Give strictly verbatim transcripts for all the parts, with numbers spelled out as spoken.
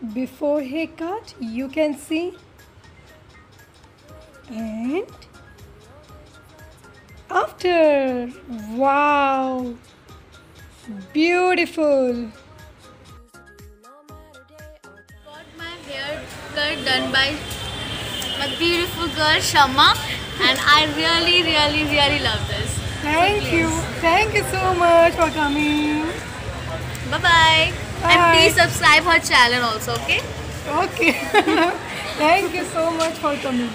before haircut, you can see, and after. Wow, beautiful. Got my hair cut done by my beautiful girl Shama, and I really, really, really love this. Thank you, thank you so much for coming. Bye bye. And Bye. please subscribe her channel also, okay? Okay. Thank you so much for coming.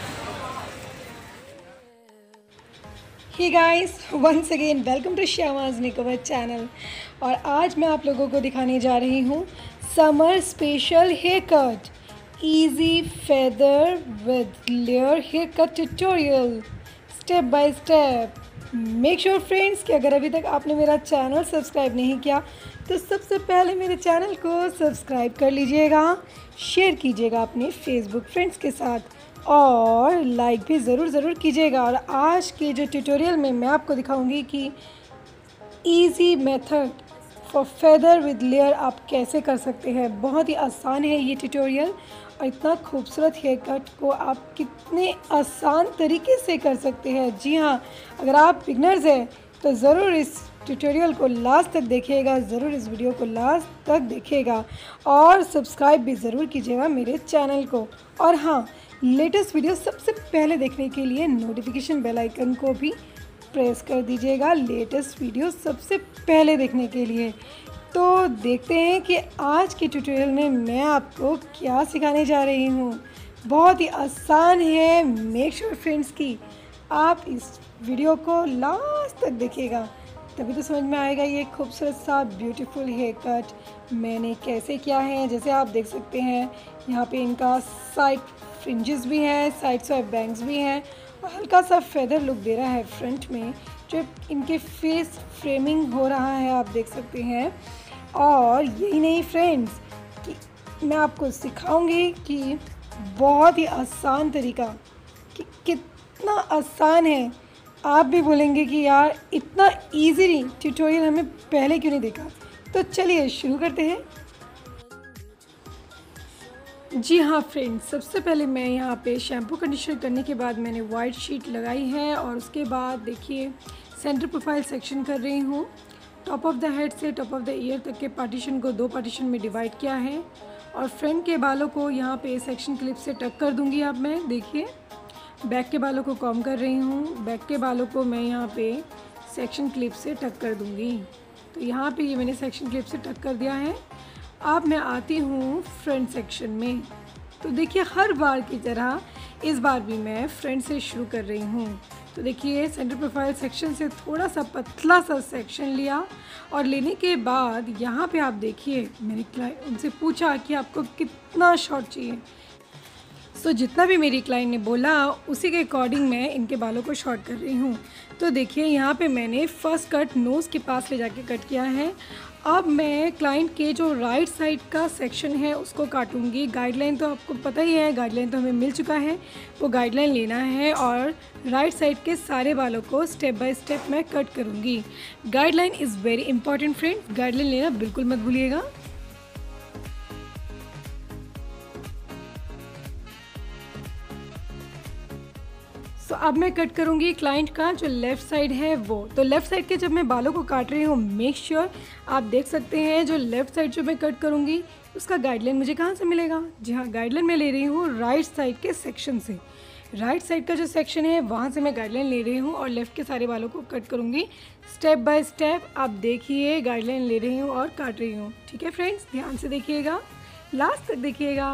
Hey guys, once again welcome to Shyama's Makeover channel. और आज मैं आप लोगों को दिखाने जा रही हूँ summer special hair cut easy feather with layer hair cut tutorial step by step. Make sure friends कि अगर अभी तक आपने मेरा चैनल सब्सक्राइब नहीं किया तो सबसे पहले मेरे चैनल को सब्सक्राइब कर लीजिएगा, शेयर कीजिएगा अपने फेसबुक फ्रेंड्स के साथ और लाइक भी ज़रूर ज़रूर कीजिएगा। और आज के जो ट्यूटोरियल में मैं आपको दिखाऊंगी कि easy method for feather with layer आप कैसे कर सकते हैं। बहुत ही आसान है ये ट्यूटोरियल और इतना खूबसूरत हेयर कट को आप कितने आसान तरीके से कर सकते हैं। जी हाँ, अगर आप बिगनर्स हैं तो ज़रूर इस ट्यूटोरियल को लास्ट तक देखिएगा, ज़रूर इस वीडियो को लास्ट तक देखिएगा और सब्सक्राइब भी ज़रूर कीजिएगा मेरे चैनल को। और हाँ, लेटेस्ट वीडियो सबसे पहले देखने के लिए नोटिफिकेशन बेल आइकन को भी प्रेस कर दीजिएगा लेटेस्ट वीडियो सबसे पहले देखने के लिए। तो देखते हैं कि आज के ट्यूटोरियल में मैं आपको क्या सिखाने जा रही हूँ। बहुत ही आसान है। मेक श्योर फ्रेंड्स कि आप इस वीडियो को लास्ट तक देखिएगा, तभी तो समझ में आएगा ये खूबसूरत सा ब्यूटीफुल हेयर कट मैंने कैसे किया है। जैसे आप देख सकते हैं यहाँ पे इनका साइड फ्रिंजेस भी हैं, साइड स्वाइप बैंग्स भी हैं और हल्का सा फेदर लुक दे रहा है फ्रंट में जो इनके फेस फ्रेमिंग हो रहा है, आप देख सकते हैं। और यही नहीं फ्रेंड्स कि मैं आपको सिखाऊंगी कि बहुत ही आसान तरीका, कि कितना आसान है। आप भी बोलेंगे कि यार इतना इजीली ट्यूटोरियल हमें पहले क्यों नहीं देखा। तो चलिए शुरू करते हैं। जी हाँ फ्रेंड्स, सबसे पहले मैं यहाँ पे शैम्पू कंडीशनर करने के बाद मैंने वाइट शीट लगाई है और उसके बाद देखिए सेंटर प्रोफाइल सेक्शन कर रही हूँ। टॉप ऑफ द हेड से टॉप ऑफ द ईयर तक के पार्टीशन को दो पार्टीशन में डिवाइड किया है और फ्रंट के बालों को यहाँ पे सेक्शन क्लिप से टक कर दूँगी। अब मैं देखिए बैक के बालों को कॉम कर रही हूँ, बैक के बालों को मैं यहाँ पे सेक्शन क्लिप से टक कर दूँगी। तो यहाँ पे ये मैंने सेक्शन क्लिप से टक कर दिया है। अब मैं आती हूँ फ्रंट सेक्शन में। तो देखिए हर बार की तरह इस बार भी मैं फ्रंट से शुरू कर रही हूँ। तो देखिए सेंटर प्रोफाइल सेक्शन से थोड़ा सा पतला सा सेक्शन लिया और लेने के बाद यहाँ पे आप देखिए मैंने क्लाइंट उनसे पूछा कि आपको कितना शॉर्ट चाहिए। सो so, जितना भी मेरी क्लाइंट ने बोला उसी के अकॉर्डिंग मैं इनके बालों को शॉर्ट कर रही हूँ। तो देखिए यहाँ पे मैंने फर्स्ट कट नोज़ के पास ले जाके कट किया है। अब मैं क्लाइंट के जो राइट साइड का सेक्शन है उसको काटूंगी। गाइडलाइन तो आपको पता ही है, गाइडलाइन तो हमें मिल चुका है, वो गाइडलाइन लेना है और राइट साइड के सारे बालों को स्टेप बाय स्टेप मैं कट करूँगी। Guideline is very important friend, guideline लेना बिल्कुल मत भूलिएगा। तो अब मैं कट करूँगी क्लाइंट का जो लेफ़्ट साइड है वो। तो लेफ़्ट साइड के जब मैं बालों को काट रही हूँ मेक श्योर आप देख सकते हैं जो लेफ़्ट साइड जो मैं कट करूँगी उसका गाइडलाइन मुझे कहाँ से मिलेगा। जी हाँ, गाइडलाइन मैं ले रही हूँ राइट साइड के सेक्शन से। राइट साइड का जो सेक्शन है वहाँ से मैं गाइडलाइन ले रही हूँ और लेफ़्ट के सारे बालों को कट करूँगी स्टेप बाय स्टेप। आप देखिए गाइडलाइन ले रही हूँ और काट रही हूँ। ठीक है फ्रेंड्स, ध्यान से देखिएगा, लास्ट तक देखिएगा।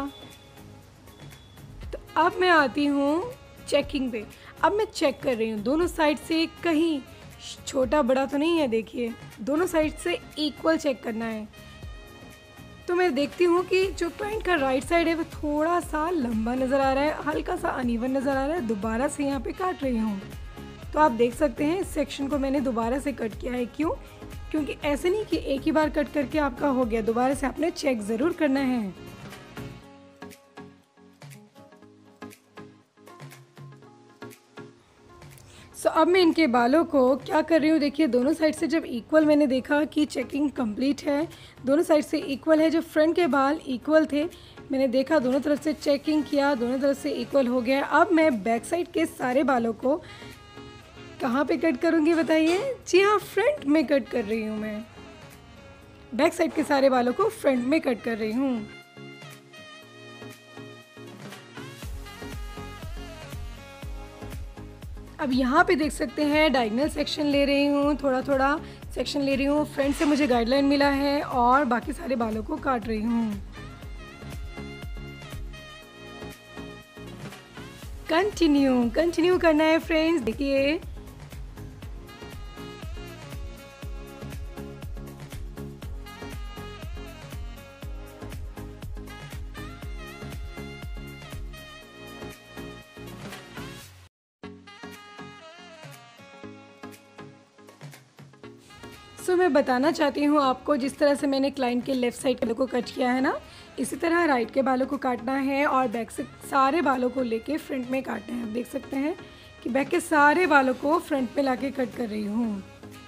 तो अब मैं आती हूँ चेकिंग पे। अब मैं चेक कर रही हूँ दोनों साइड से, कहीं छोटा बड़ा तो नहीं है। देखिए दोनों साइड से इक्वल चेक करना है। तो मैं देखती हूँ कि जो क्लाइंट का राइट साइड है वो थोड़ा सा लंबा नज़र आ रहा है, हल्का सा अनइवन नज़र आ रहा है। दोबारा से यहाँ पे काट रही हूँ। तो आप देख सकते हैं इस सेक्शन को मैंने दोबारा से कट किया है। क्यों? क्योंकि ऐसे नहीं कि एक ही बार कट करके आपका हो गया, दोबारा से आपने चेक ज़रूर करना है। सो so, अब मैं इनके बालों को क्या कर रही हूँ, देखिए दोनों साइड से जब इक्वल मैंने देखा कि चेकिंग कंप्लीट है, दोनों साइड से इक्वल है, जो फ्रंट के बाल इक्वल थे मैंने देखा, दोनों तरफ से चेकिंग किया, दोनों तरफ से इक्वल हो गया। अब मैं बैक साइड के सारे बालों को कहाँ पे कट करूँगी बताइए? जी हाँ, फ्रंट में कट कर रही हूँ मैं। बैक साइड के सारे बालों को फ्रंट में कट कर रही हूँ। अब यहाँ पे देख सकते हैं डायगोनल सेक्शन ले रही हूँ, थोड़ा थोड़ा सेक्शन ले रही हूँ। फ्रंट से मुझे गाइडलाइन मिला है और बाकी सारे बालों को काट रही हूँ। कंटिन्यू कंटिन्यू करना है फ्रेंड्स। देखिए सो so, मैं बताना चाहती हूँ आपको, जिस तरह से मैंने क्लाइंट के लेफ़्ट साइड के बालों को कट किया है ना, इसी तरह राइट के बालों को काटना है और बैक से सारे बालों को लेके फ्रंट में काटना है। आप देख सकते हैं कि बैक के सारे बालों को फ्रंट में लाके कट कर रही हूँ।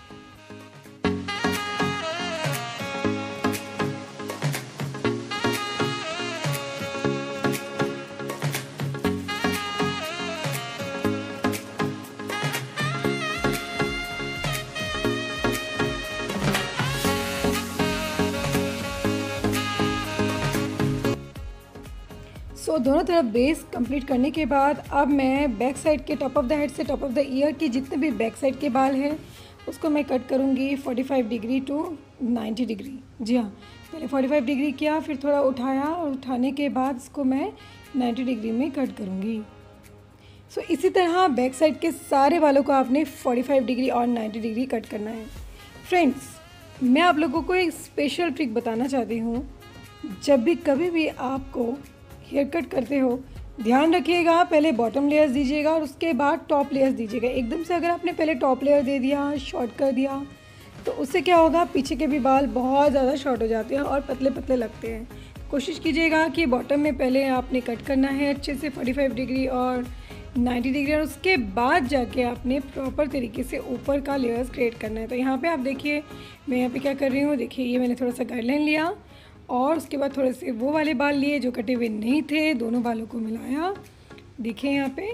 सो so, दोनों तरफ बेस कंप्लीट करने के बाद अब मैं बैक साइड के टॉप ऑफ द हेड से टॉप ऑफ द ईयर के जितने भी बैक साइड के बाल हैं उसको मैं कट करूँगी पैंतालीस डिग्री टू नब्बे डिग्री। जी हाँ, पहले पैंतालीस डिग्री किया, फिर थोड़ा उठाया और उठाने के बाद इसको मैं नब्बे डिग्री में कट करूँगी। सो so, इसी तरह बैक साइड के सारे बालों को आपने पैंतालीस डिग्री और नब्बे डिग्री कट करना है। फ्रेंड्स, मैं आप लोगों को एक स्पेशल ट्रिक बताना चाहती हूँ। जब भी कभी भी आपको हेयर कट करते हो, ध्यान रखिएगा पहले बॉटम लेयर्स दीजिएगा और उसके बाद टॉप लेयर्स दीजिएगा। एकदम से अगर आपने पहले टॉप लेयर दे दिया, शॉर्ट कर दिया, तो उससे क्या होगा, पीछे के भी बाल बहुत ज़्यादा शॉर्ट हो जाते हैं और पतले पतले लगते हैं। कोशिश कीजिएगा कि बॉटम में पहले आपने कट करना है अच्छे से पैंतालीस डिग्री और नब्बे डिग्री, और उसके बाद जाके आपने प्रॉपर तरीके से ऊपर का लेयर्स क्रिएट करना है। तो यहाँ पे आप देखिए मैं यहाँ पे क्या कर रही हूँ। देखिए ये मैंने थोड़ा सा गाइडलाइन लिया और उसके बाद थोड़े से वो वाले बाल लिए जो कटे हुए नहीं थे, दोनों बालों को मिलाया। देखिए यहाँ पे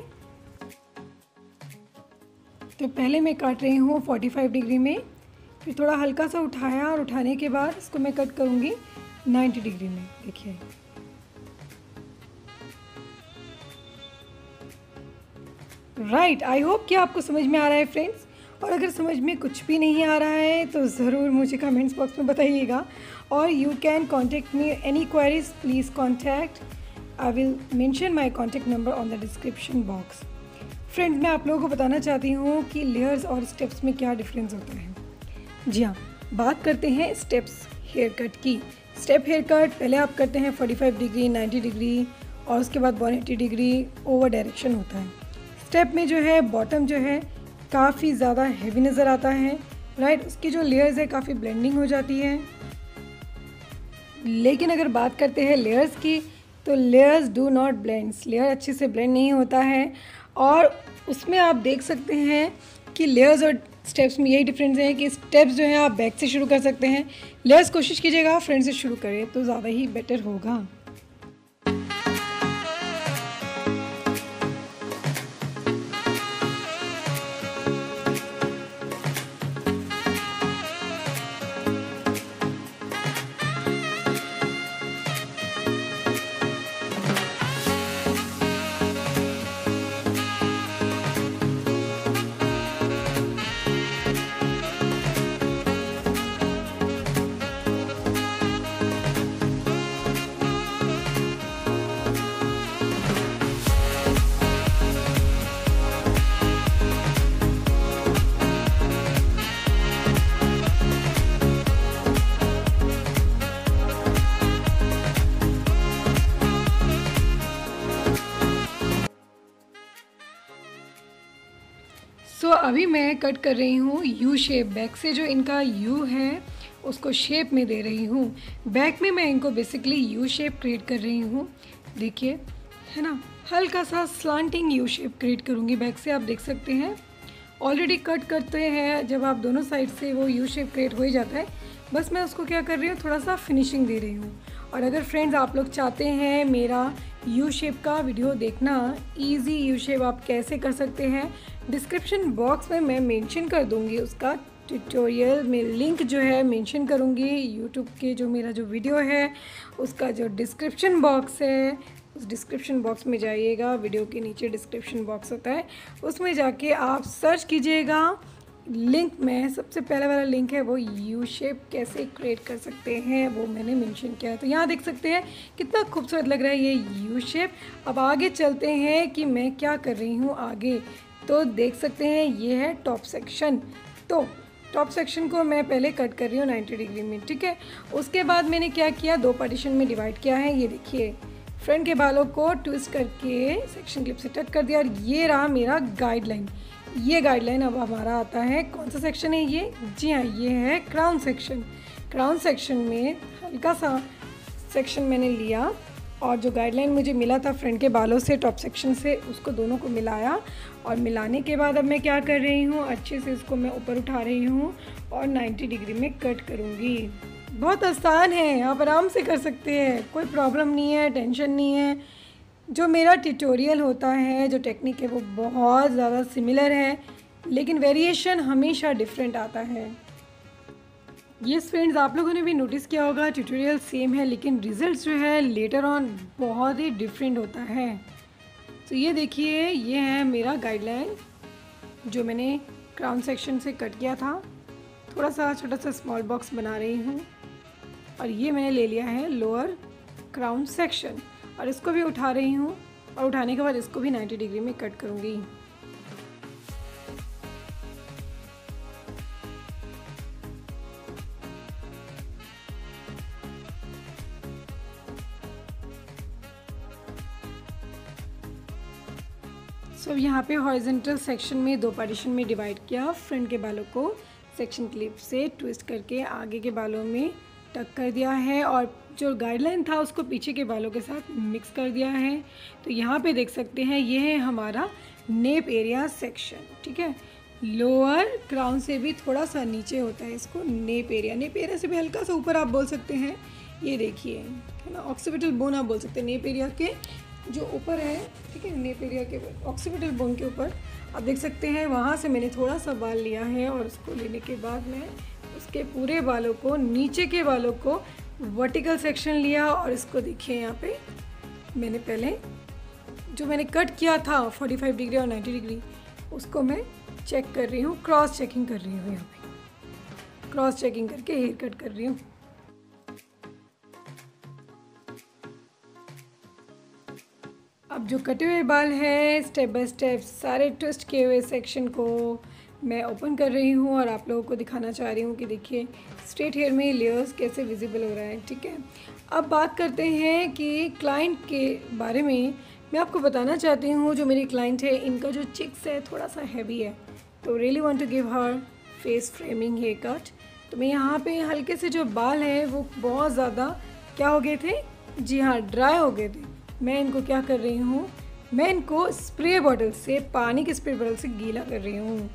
तो पहले मैं काट रही हूँ पैंतालीस डिग्री में, फिर थोड़ा हल्का सा उठाया और उठाने के बाद इसको मैं कट करूँगी नब्बे डिग्री में। देखिए राइट, आई होप कि आपको समझ में आ रहा है फ्रेंड्स। और अगर समझ में कुछ भी नहीं आ रहा है तो ज़रूर मुझे कमेंट्स बॉक्स में बताइएगा, और you can contact me any queries please contact. I will mention my contact number on the description box. Friends, मैं आप लोगों को बताना चाहती हूँ कि लेयर्स और स्टेप्स में क्या डिफरेंस होता है। जी हाँ, बात करते हैं स्टेप्स हेयर कट की। स्टेप हेयर कट पहले आप करते हैं पैंतालीस डिग्री, नब्बे डिग्री और उसके बाद एक सौ अस्सी डिग्री ओवर डायरेक्शन होता है। स्टेप में जो है बॉटम जो है काफ़ी ज़्यादा हैवी नज़र आता है, राइट। उसकी जो लेयर्स है काफ़ी ब्लेंडिंग हो जाती है। लेकिन अगर बात करते हैं लेयर्स की, तो layers do not blends, layer अच्छे से ब्लेंड नहीं होता है। और उसमें आप देख सकते हैं कि लेयर्स और स्टेप्स में यही डिफरेंस है कि स्टेप्स जो है आप बैक से शुरू कर सकते हैं, लेयर्स कोशिश कीजिएगा फ्रंट से शुरू करें तो ज़्यादा ही बेटर होगा। सो so, अभी मैं कट कर रही हूँ यू शेप। बैक से जो इनका यू है उसको शेप में दे रही हूँ। बैक में मैं इनको बेसिकली यू शेप क्रिएट कर रही हूँ। देखिए है ना, हल्का सा स्लांटिंग यू शेप क्रिएट करूँगी बैक से। आप देख सकते हैं ऑलरेडी कट करते हैं जब आप दोनों साइड से वो यू शेप क्रिएट हो ही जाता है। बस मैं उसको क्या कर रही हूँ, थोड़ा सा फिनिशिंग दे रही हूँ। और अगर फ्रेंड्स आप लोग चाहते हैं मेरा यू शेप का वीडियो देखना, इजी यू शेप आप कैसे कर सकते हैं, डिस्क्रिप्शन बॉक्स में मैं मेंशन कर दूंगी उसका ट्यूटोरियल में लिंक जो है मेंशन करूंगी। यूट्यूब के जो मेरा जो वीडियो है उसका जो डिस्क्रिप्शन बॉक्स है, उस डिस्क्रिप्शन बॉक्स में जाइएगा, वीडियो के नीचे डिस्क्रिप्शन बॉक्स होता है, उसमें जाके आप सर्च कीजिएगा। लिंक में सबसे पहले वाला लिंक है वो यू शेप कैसे क्रिएट कर सकते हैं वो मैंने मेंशन किया है। तो यहाँ देख सकते हैं कितना खूबसूरत लग रहा है ये यू शेप। अब आगे चलते हैं कि मैं क्या कर रही हूँ आगे। तो देख सकते हैं ये है टॉप सेक्शन। तो टॉप सेक्शन को मैं पहले कट कर रही हूँ नाइन्टी डिग्री में, ठीक है। उसके बाद मैंने क्या किया, दो पार्टीशन में डिवाइड किया है। ये देखिए फ्रंट के बालों को ट्विस्ट करके सेक्शन क्लिप से टक कर दिया और ये रहा मेरा गाइडलाइन। ये गाइडलाइन अब हमारा आता है, कौन सा सेक्शन है ये, जी हाँ ये है क्राउन सेक्शन। क्राउन सेक्शन में हल्का सा सेक्शन मैंने लिया और जो गाइडलाइन मुझे मिला था फ्रंट के बालों से टॉप सेक्शन से, उसको दोनों को मिलाया और मिलाने के बाद अब मैं क्या कर रही हूँ, अच्छे से इसको मैं ऊपर उठा रही हूँ और नाइन्टी डिग्री में कट करूँगी। बहुत आसान है, आप आराम से कर सकते हैं, कोई प्रॉब्लम नहीं है, टेंशन नहीं है। जो मेरा ट्यूटोरियल होता है, जो टेक्निक है वो बहुत ज़्यादा सिमिलर है, लेकिन वेरिएशन हमेशा डिफरेंट आता है। ये फ्रेंड्स आप लोगों ने भी नोटिस किया होगा, ट्यूटोरियल सेम है लेकिन रिजल्ट जो है लेटर ऑन बहुत ही डिफरेंट होता है। तो ये देखिए ये है मेरा गाइडलाइन जो मैंने क्राउन सेक्शन से कट किया था। थोड़ा सा छोटा सा स्मॉल बॉक्स बना रही हूँ और ये मैंने ले लिया है लोअर क्राउन सेक्शन और इसको भी उठा रही हूँ और उठाने के बाद इसको भी नाइन्टी डिग्री में कट करूँगी। सो so, यहाँ पे हॉरिजॉन्टल सेक्शन में दो पार्टीशन में डिवाइड किया। फ्रंट के बालों को सेक्शन क्लिप से ट्विस्ट करके आगे के बालों में टक कर दिया है और जो गाइडलाइन था उसको पीछे के बालों के साथ मिक्स कर दिया है। तो यहाँ पे देख सकते हैं ये है हमारा नेप एरिया सेक्शन, ठीक है। लोअर क्राउन से भी थोड़ा सा नीचे होता है इसको नेप एरिया, नेप एरिया से भी हल्का सा ऊपर आप बोल सकते हैं। ये देखिए है ना, ऑक्सीपिटल बोन आप बोल सकते हैं, नेप एरिया के जो ऊपर है, ठीक है, नेप एरिया के ऑक्सीपिटल बोन के ऊपर आप देख सकते हैं। वहाँ से मैंने थोड़ा सा बाल लिया है और उसको लेने के बाद मैं उसके पूरे बालों को, नीचे के बालों को वर्टिकल सेक्शन लिया और इसको देखिए यहाँ पे मैंने पहले जो मैंने कट किया था पैंतालीस डिग्री और नब्बे डिग्री उसको मैं चेक कर रही हूँ, क्रॉस चेकिंग कर रही हूँ। यहाँ पे क्रॉस चेकिंग करके हेयर कट कर रही हूँ। अब जो कटे हुए बाल हैं स्टेप बाय स्टेप सारे ट्विस्ट किए हुए सेक्शन को मैं ओपन कर रही हूँ और आप लोगों को दिखाना चाह रही हूँ कि देखिए स्ट्रेट हेयर में लेयर्स कैसे विजिबल हो रहा है, ठीक है। अब बात करते हैं कि क्लाइंट के बारे में। मैं आपको बताना चाहती हूँ जो मेरी क्लाइंट है इनका जो चिक्स है थोड़ा सा हैवी है, तो really want to give her face framing hair cut. तो मैं यहाँ पे हल्के से जो बाल हैं वो बहुत ज़्यादा क्या हो गए थे, जी हाँ ड्राई हो गए थे। मैं इनको क्या कर रही हूँ, मैं इनको स्प्रे बॉटल से, पानी के स्प्रे बॉटल से गीला कर रही हूँ।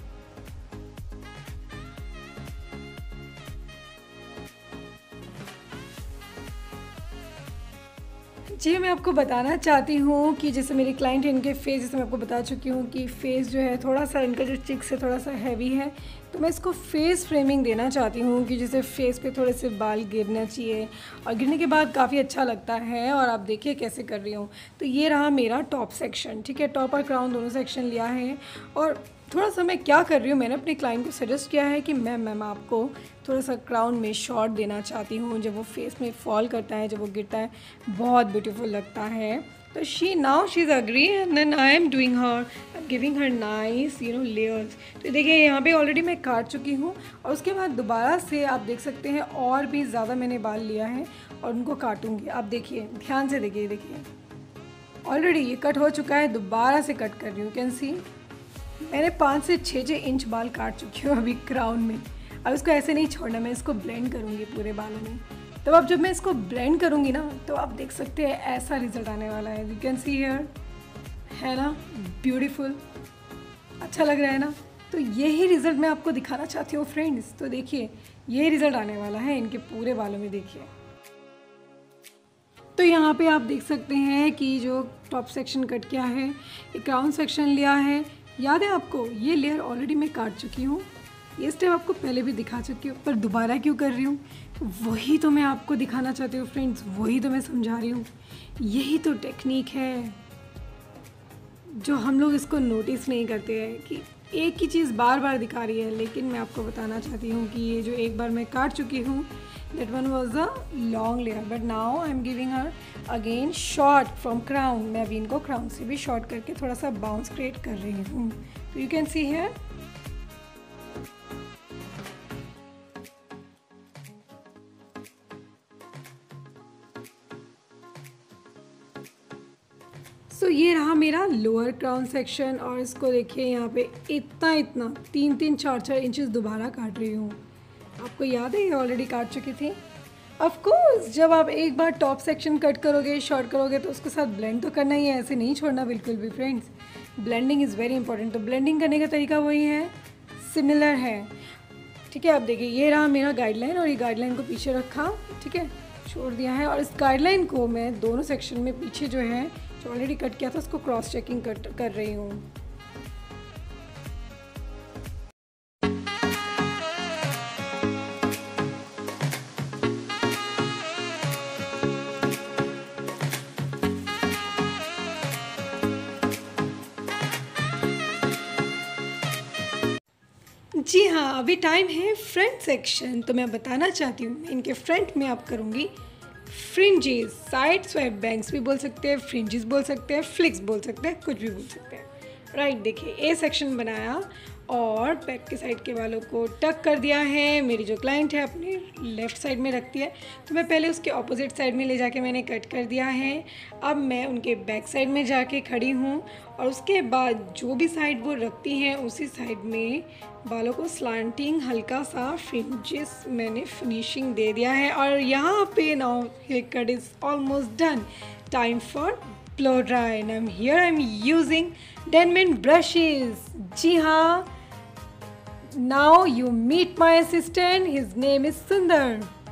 जी मैं आपको बताना चाहती हूँ कि जैसे मेरी क्लाइंट है इनके फेस, जैसे मैं आपको बता चुकी हूँ कि फेस जो है थोड़ा सा इनका जो चिक्स है थोड़ा सा हैवी है, तो मैं इसको फेस फ्रेमिंग देना चाहती हूँ कि जैसे फेस पे थोड़े से बाल गिरना चाहिए और गिरने के बाद काफ़ी अच्छा लगता है। और आप देखिए कैसे कर रही हूँ। तो ये रहा मेरा टॉप सेक्शन, ठीक है। टॉप और क्राउन दोनों सेक्शन लिया है और थोड़ा सा मैं क्या कर रही हूँ, मैंने अपने क्लाइंट को सजेस्ट किया है कि मैम मैम आपको थोड़ा सा क्राउन में शॉर्ट देना चाहती हूँ, जब वो फेस में फॉल करता है, जब वो गिरता है बहुत ब्यूटीफुल लगता है। तो she now she is agree and then I am doing her giving her nice you know layers. तो देखिए यहाँ पे ऑलरेडी मैं काट चुकी हूँ और उसके बाद दोबारा से आप देख सकते हैं और भी ज़्यादा मैंने बाल लिया है और उनको काटूँगी। आप देखिए ध्यान से देखिए, देखिए ऑलरेडी ये कट हो चुका है, दोबारा से कट कर रही हूँ। कैन सी मैंने पाँच से छः छः इंच बाल काट चुकी हूँ अभी क्राउन में। अब इसको ऐसे नहीं छोड़ना, मैं इसको ब्लेंड करूँगी पूरे बालों में। तो अब जब मैं इसको ब्लेंड करूँगी ना तो आप देख सकते हैं ऐसा रिजल्ट आने वाला है। यू कैन सी हियर, है ना ब्यूटीफुल, अच्छा लग रहा है ना। तो यही रिज़ल्ट मैं आपको दिखाना चाहती हूँ फ्रेंड्स। तो देखिए यही रिज़ल्ट आने वाला है इनके पूरे बालों में, देखिए तो यहाँ पे आप देख सकते हैं कि जो टॉप सेक्शन कट किया है, ये क्राउन सेक्शन लिया है। याद है आपको, ये लेयर ऑलरेडी मैं काट चुकी हूँ, ये स्टेप आपको पहले भी दिखा चुकी हूँ, पर दोबारा क्यों कर रही हूँ? वही तो मैं आपको दिखाना चाहती हूँ फ्रेंड्स, वही तो मैं समझा रही हूँ। यही तो टेक्निक है जो हम लोग इसको नोटिस नहीं करते हैं कि एक ही चीज़ बार बार दिखा रही है। लेकिन मैं आपको बताना चाहती हूँ कि ये जो एक बार मैं काट चुकी हूँ, that one was a long layer, but now I am giving her again short from crown. मैं अभी इनको क्राउन से भी शॉर्ट करके थोड़ा सा बाउंस क्रिएट कर रही हूँ। तो you can see here, so so, ये रहा मेरा लोअर क्राउन सेक्शन। और इसको देखिए यहाँ पे इतना इतना तीन तीन चार चार इंचेस दोबारा काट रही हूँ। आपको याद है ये ऑलरेडी काट चुकी थी। ऑफ कोर्स जब आप एक बार टॉप सेक्शन कट करोगे, शॉर्ट करोगे, तो उसके साथ ब्लेंड तो करना ही है, ऐसे नहीं छोड़ना बिल्कुल भी friends. Blending is very important. तो ब्लेंडिंग करने का तरीका वही है, सिमिलर है, ठीक है। आप देखिए ये रहा मेरा गाइडलाइन, और ये गाइडलाइन को पीछे रखा, ठीक है, छोड़ दिया है। और इस गाइडलाइन को मैं दोनों सेक्शन में पीछे जो है जो ऑलरेडी कट किया था उसको क्रॉस चेकिंग कट कर रही हूँ। जी हाँ, अभी टाइम है फ्रंट सेक्शन। तो मैं बताना चाहती हूँ, मैं इनके फ्रंट में आप करूँगी फ्रिंजेस, साइड स्वैप बैंग्स भी बोल सकते हैं, फ्रिंजेस बोल सकते हैं, फ्लिक्स बोल सकते हैं, कुछ भी बोल सकते हैं। राइट, देखिए ए सेक्शन बनाया और बैक के साइड के बालों को टक कर दिया है। मेरी जो क्लाइंट है अपने लेफ़्ट साइड में रखती है, तो मैं पहले उसके ऑपोजिट साइड में ले जाके मैंने कट कर दिया है। अब मैं उनके बैक साइड में जाके खड़ी हूँ और उसके बाद जो भी साइड वो रखती हैं उसी साइड में बालों को स्लांटिंग हल्का सा फ्रिंजेस मैंने फिनिशिंग दे दिया है। और यहाँ पे now hair cut is almost done. Time for blow dry and I am here I am using Denman brushes. जी हाँ, now you meet my assistant, his name is Sundar.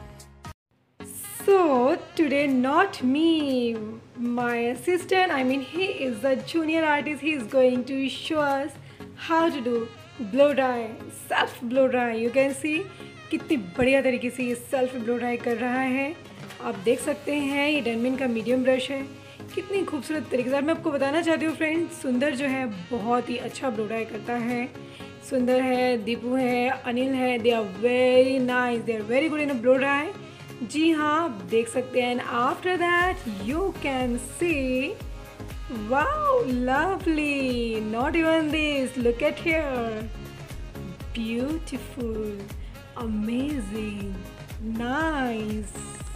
So today not me, my assistant, I mean he is a junior artist, he is going to show us how to do blow dry, self blow dry. You can see कितनी बढ़िया तरीके से ये self blow dry कर रहा है। आप देख सकते हैं ये डेनमिन का मीडियम ब्रश है, कितनी खूबसूरत तरीके से। मैं आपको बताना चाहती हूँ फ्रेंड्स, सुंदर जो है बहुत ही अच्छा ब्लो ड्राई करता है। सुंदर है, दीपू है, अनिल है, they are very nice, they are very good in a blow dry. जी हाँ, आप देख सकते हैं। And after that you can see, wow lovely, not even this, look at here, beautiful, amazing, nice.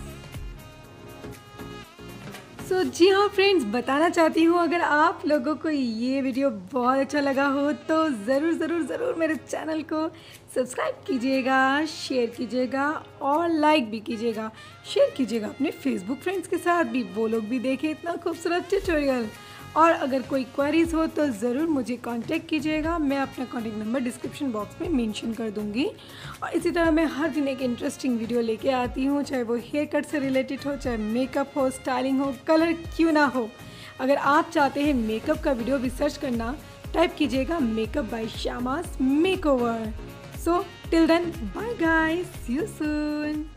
So so, जी हाँ friends, बताना चाहती हूँ अगर आप लोगों को ये वीडियो बहुत अच्छा लगा हो तो ज़रूर ज़रूर ज़रूर मेरे चैनल को सब्सक्राइब कीजिएगा, शेयर कीजिएगा और लाइक भी कीजिएगा। शेयर कीजिएगा अपने फेसबुक फ्रेंड्स के साथ भी, वो लोग भी देखें इतना खूबसूरत ट्यूटोरियल। और अगर कोई क्वेरीज हो तो ज़रूर मुझे कांटेक्ट कीजिएगा, मैं अपना कांटेक्ट नंबर डिस्क्रिप्शन बॉक्स में मेंशन कर दूंगी। और इसी तरह मैं हर दिन एक इंटरेस्टिंग वीडियो लेके आती हूँ, चाहे वो हेयर कट से रिलेटेड हो, चाहे मेकअप हो, स्टाइलिंग हो, कलर क्यों ना हो। अगर आप चाहते हैं मेकअप का वीडियो भी सर्च करना, टाइप कीजिएगा makeup by Shyama's makeover. So till then, bye guys, see you soon.